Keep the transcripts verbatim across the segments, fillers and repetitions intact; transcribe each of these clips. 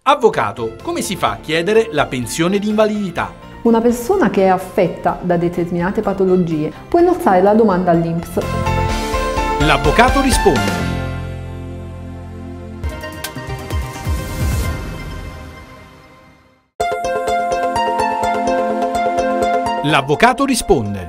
Avvocato, come si fa a chiedere la pensione di invalidità? Una persona che è affetta da determinate patologie può innalzare la domanda all'I N P S. L'avvocato risponde. L'avvocato risponde.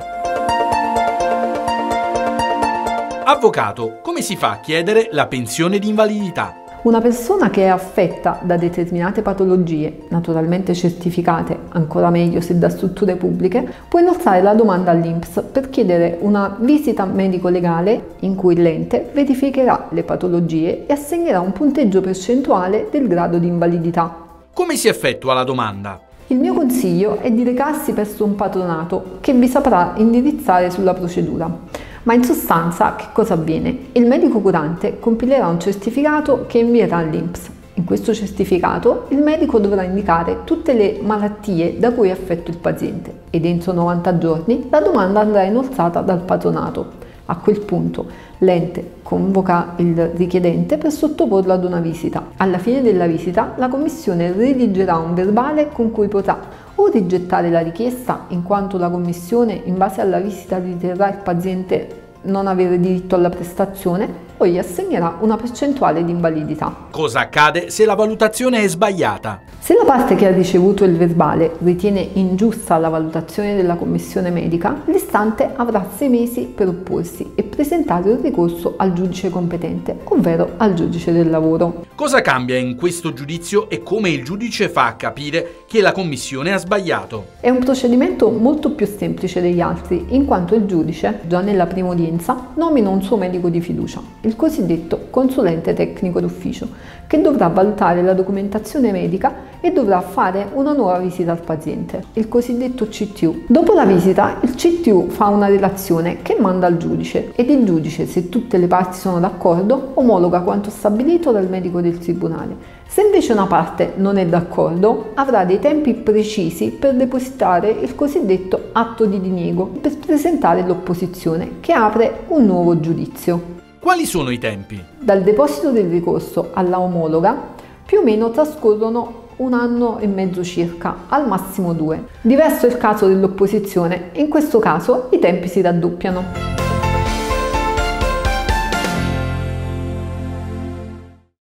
Avvocato, come si fa a chiedere la pensione di invalidità? Una persona che è affetta da determinate patologie, naturalmente certificate, ancora meglio se da strutture pubbliche, può innalzare la domanda all'I N P S per chiedere una visita medico-legale in cui l'ente verificherà le patologie e assegnerà un punteggio percentuale del grado di invalidità. Come si effettua la domanda? Il mio consiglio è di recarsi presso un patronato che vi saprà indirizzare sulla procedura. Ma in sostanza che cosa avviene? Il medico curante compilerà un certificato che invierà all'I N P S. In questo certificato il medico dovrà indicare tutte le malattie da cui è affetto il paziente e dentro novanta giorni la domanda andrà innalzata dal patronato. A quel punto l'ente convoca il richiedente per sottoporlo ad una visita. Alla fine della visita la commissione redigerà un verbale con cui potrà o rigettare la richiesta in quanto la commissione in base alla visita riterrà il paziente non avere diritto alla prestazione o gli assegnerà una percentuale di invalidità. Cosa accade se la valutazione è sbagliata? Se la parte che ha ricevuto il verbale ritiene ingiusta la valutazione della commissione medica, l'istante avrà sei mesi per opporsi e presentare il ricorso al giudice competente, ovvero al giudice del lavoro. Cosa cambia in questo giudizio e come il giudice fa a capire che la commissione ha sbagliato? È un procedimento molto più semplice degli altri, in quanto il giudice, già nella prima udienza, nomina un suo medico di fiducia, il cosiddetto consulente tecnico d'ufficio, che dovrà valutare la documentazione medica e dovrà fare una nuova visita al paziente, il cosiddetto C T U. Dopo la visita, il C T U fa una relazione che manda al giudice ed il giudice, se tutte le parti sono d'accordo, omologa quanto stabilito dal medico del tribunale. Se invece una parte non è d'accordo, avrà dei tempi precisi per depositare il cosiddetto atto di diniego per presentare l'opposizione, che apre un nuovo giudizio. Quali sono i tempi? Dal deposito del ricorso alla omologa più o meno trascorrono un anno e mezzo circa, al massimo due. Diverso è il caso dell'opposizione, in questo caso i tempi si raddoppiano.